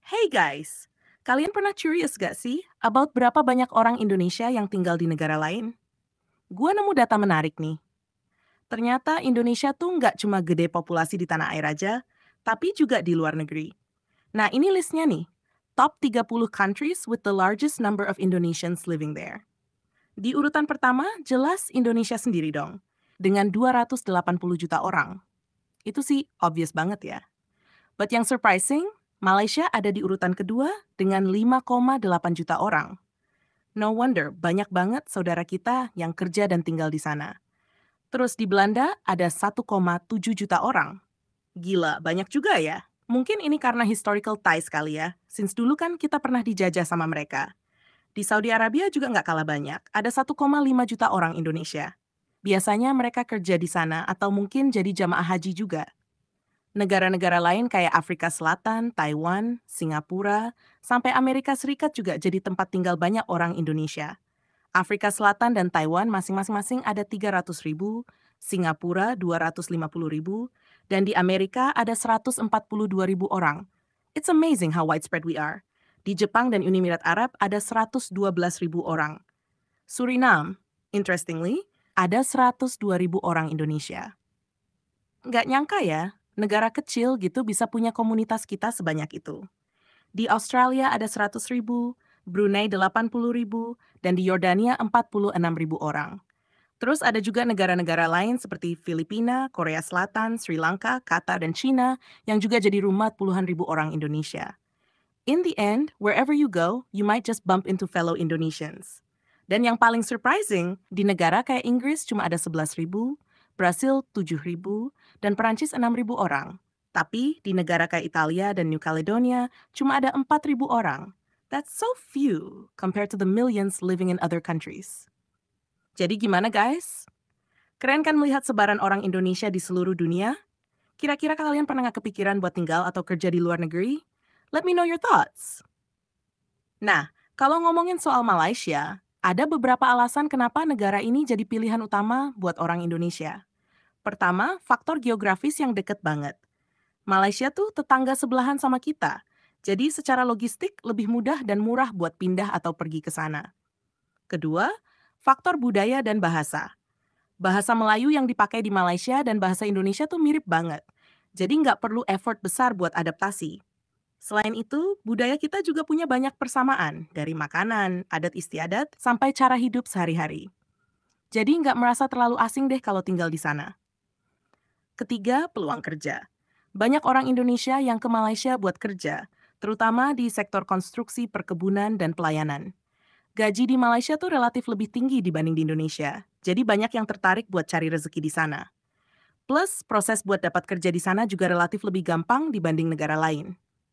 Hey guys, kalian pernah curious gak sih about berapa banyak orang Indonesia yang tinggal di negara lain? Gua nemu data menarik nih. Ternyata Indonesia tuh nggak cuma gede populasi di tanah air aja, tapi juga di luar negeri. Nah ini listnya nih, top 30 countries with the largest number of Indonesians living there. Di urutan pertama, jelas Indonesia sendiri dong, dengan 280 juta orang. Itu sih obvious banget ya. But yang surprising, Malaysia ada di urutan kedua dengan 5,8 juta orang. No wonder banyak banget saudara kita yang kerja dan tinggal di sana. Terus di Belanda ada 1,7 juta orang. Gila, banyak juga ya. Mungkin ini karena historical ties kali ya, since dulu kan kita pernah dijajah sama mereka. Di Saudi Arabia juga nggak kalah banyak, ada 1,5 juta orang Indonesia. Biasanya mereka kerja di sana atau mungkin jadi jamaah haji juga. Negara-negara lain kayak Afrika Selatan, Taiwan, Singapura, sampai Amerika Serikat juga jadi tempat tinggal banyak orang Indonesia. Afrika Selatan dan Taiwan masing-masing ada 300.000, Singapura 250.000, dan di Amerika ada 142.000 orang. It's amazing how widespread we are. Di Jepang dan Uni Emirat Arab ada 112.000 orang. Suriname, interestingly, ada 102.000 orang Indonesia. Nggak nyangka ya, negara kecil gitu bisa punya komunitas kita sebanyak itu. Di Australia ada 100.000, Brunei 80.000, dan di Yordania 46.000 orang. Terus ada juga negara-negara lain seperti Filipina, Korea Selatan, Sri Lanka, Qatar, dan China yang juga jadi rumah puluhan ribu orang Indonesia. In the end, wherever you go, you might just bump into fellow Indonesians. Dan yang paling surprising, di negara kayak Inggris cuma ada 11.000, Brasil 7.000, dan Perancis 6.000 orang. Tapi di negara kayak Italia dan New Caledonia cuma ada 4.000 orang. That's so few compared to the millions living in other countries. Jadi gimana guys? Keren kan melihat sebaran orang Indonesia di seluruh dunia? Kira-kira kalian pernah nggak kepikiran buat tinggal atau kerja di luar negeri? Let me know your thoughts. Nah, kalau ngomongin soal Malaysia, ada beberapa alasan kenapa negara ini jadi pilihan utama buat orang Indonesia. Pertama, faktor geografis yang deket banget. Malaysia tuh tetangga sebelahan sama kita, jadi secara logistik lebih mudah dan murah buat pindah atau pergi ke sana. Kedua, faktor budaya dan bahasa. Bahasa Melayu yang dipakai di Malaysia dan bahasa Indonesia tuh mirip banget, jadi nggak perlu effort besar buat adaptasi. Selain itu, budaya kita juga punya banyak persamaan, dari makanan, adat istiadat, sampai cara hidup sehari-hari. Jadi nggak merasa terlalu asing deh kalau tinggal di sana. Ketiga, peluang kerja. Banyak orang Indonesia yang ke Malaysia buat kerja, terutama di sektor konstruksi, perkebunan, dan pelayanan. Gaji di Malaysia tuh relatif lebih tinggi dibanding di Indonesia, jadi banyak yang tertarik buat cari rezeki di sana. Plus, proses buat dapat kerja di sana juga relatif lebih gampang dibanding negara lain.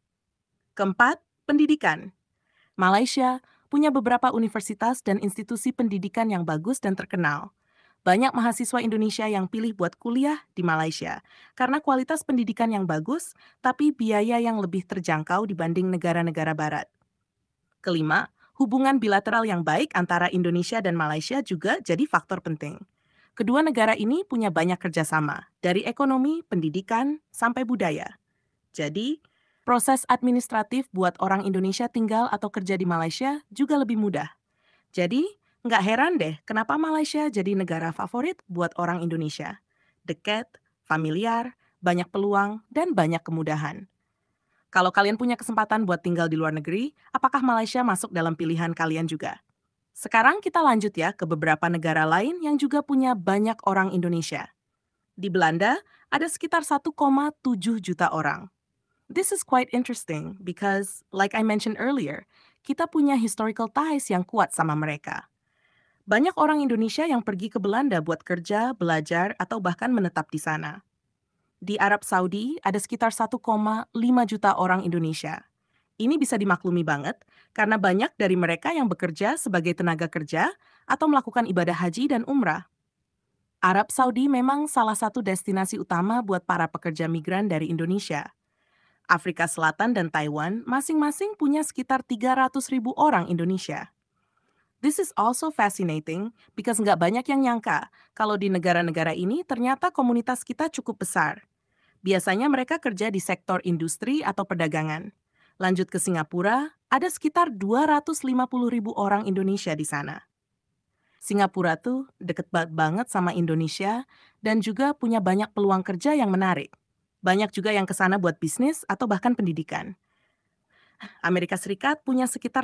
Keempat, pendidikan. Malaysia punya beberapa universitas dan institusi pendidikan yang bagus dan terkenal. Banyak mahasiswa Indonesia yang pilih buat kuliah di Malaysia karena kualitas pendidikan yang bagus, tapi biaya yang lebih terjangkau dibanding negara-negara barat. Kelima, hubungan bilateral yang baik antara Indonesia dan Malaysia juga jadi faktor penting. Kedua negara ini punya banyak kerjasama, dari ekonomi, pendidikan, sampai budaya. Jadi, proses administratif buat orang Indonesia tinggal atau kerja di Malaysia juga lebih mudah. Jadi, nggak heran deh kenapa Malaysia jadi negara favorit buat orang Indonesia. Dekat, familiar, banyak peluang, dan banyak kemudahan. Kalau kalian punya kesempatan buat tinggal di luar negeri, apakah Malaysia masuk dalam pilihan kalian juga? Sekarang kita lanjut ya ke beberapa negara lain yang juga punya banyak orang Indonesia. Di Belanda, ada sekitar 1,7 juta orang. This is quite interesting because, like I mentioned earlier, kita punya historical ties yang kuat sama mereka. Banyak orang Indonesia yang pergi ke Belanda buat kerja, belajar, atau bahkan menetap di sana. Di Arab Saudi ada sekitar 1,5 juta orang Indonesia. Ini bisa dimaklumi banget karena banyak dari mereka yang bekerja sebagai tenaga kerja atau melakukan ibadah haji dan umrah. Arab Saudi memang salah satu destinasi utama buat para pekerja migran dari Indonesia. Afrika Selatan dan Taiwan masing-masing punya sekitar 300.000 orang Indonesia. This is also fascinating because nggak banyak yang nyangka kalau di negara-negara ini ternyata komunitas kita cukup besar. Biasanya mereka kerja di sektor industri atau perdagangan. Lanjut ke Singapura, ada sekitar 250.000 orang Indonesia di sana. Singapura tuh deket banget sama Indonesia dan juga punya banyak peluang kerja yang menarik. Banyak juga yang ke sana buat bisnis atau bahkan pendidikan. Amerika Serikat punya sekitar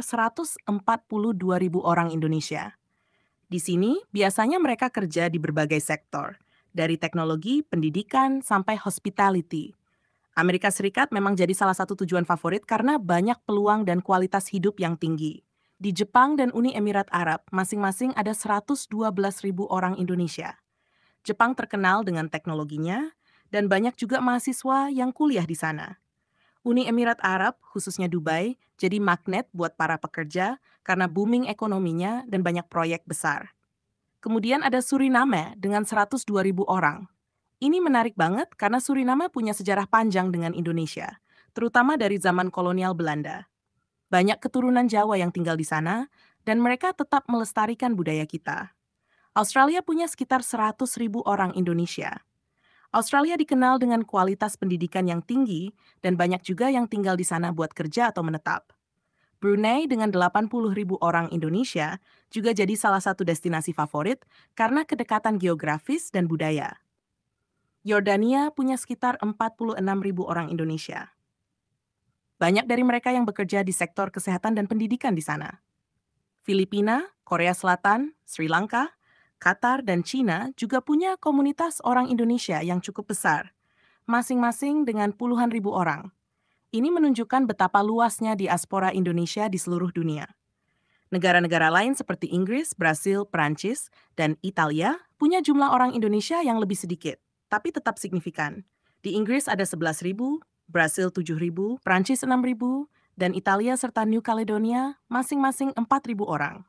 142.000 orang Indonesia. Di sini, biasanya mereka kerja di berbagai sektor, dari teknologi, pendidikan, sampai hospitality. Amerika Serikat memang jadi salah satu tujuan favorit karena banyak peluang dan kualitas hidup yang tinggi. Di Jepang dan Uni Emirat Arab, masing-masing ada 112.000 orang Indonesia. Jepang terkenal dengan teknologinya, dan banyak juga mahasiswa yang kuliah di sana. Uni Emirat Arab, khususnya Dubai, jadi magnet buat para pekerja karena booming ekonominya dan banyak proyek besar. Kemudian ada Suriname dengan 102.000 orang. Ini menarik banget karena Suriname punya sejarah panjang dengan Indonesia, terutama dari zaman kolonial Belanda. Banyak keturunan Jawa yang tinggal di sana, dan mereka tetap melestarikan budaya kita. Australia punya sekitar 100.000 orang Indonesia. Australia dikenal dengan kualitas pendidikan yang tinggi, dan banyak juga yang tinggal di sana buat kerja atau menetap. Brunei dengan 80.000 orang Indonesia juga jadi salah satu destinasi favorit karena kedekatan geografis dan budaya. Yordania punya sekitar 46.000 orang Indonesia. Banyak dari mereka yang bekerja di sektor kesehatan dan pendidikan di sana. Filipina, Korea Selatan, Sri Lanka, Qatar, dan Cina juga punya komunitas orang Indonesia yang cukup besar, masing-masing dengan puluhan ribu orang. Ini menunjukkan betapa luasnya diaspora Indonesia di seluruh dunia. Negara-negara lain seperti Inggris, Brasil, Prancis, dan Italia punya jumlah orang Indonesia yang lebih sedikit, tapi tetap signifikan. Di Inggris ada 11.000, Brasil 7.000, Prancis 6.000, dan Italia serta New Caledonia masing-masing 4.000 orang.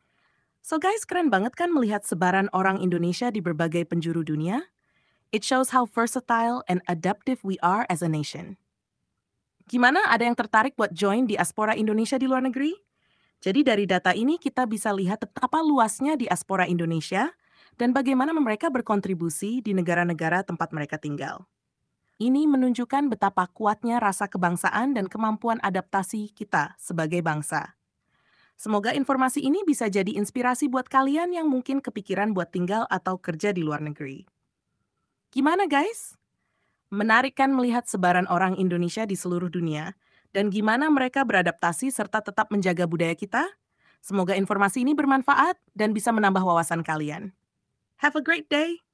So guys, keren banget kan melihat sebaran orang Indonesia di berbagai penjuru dunia? It shows how versatile and adaptive we are as a nation. Gimana, ada yang tertarik buat join diaspora Indonesia di luar negeri? Jadi dari data ini kita bisa lihat betapa luasnya diaspora Indonesia dan bagaimana mereka berkontribusi di negara-negara tempat mereka tinggal. Ini menunjukkan betapa kuatnya rasa kebangsaan dan kemampuan adaptasi kita sebagai bangsa. Semoga informasi ini bisa jadi inspirasi buat kalian yang mungkin kepikiran buat tinggal atau kerja di luar negeri. Gimana guys? Menarik kan melihat sebaran orang Indonesia di seluruh dunia dan gimana mereka beradaptasi serta tetap menjaga budaya kita? Semoga informasi ini bermanfaat dan bisa menambah wawasan kalian. Have a great day!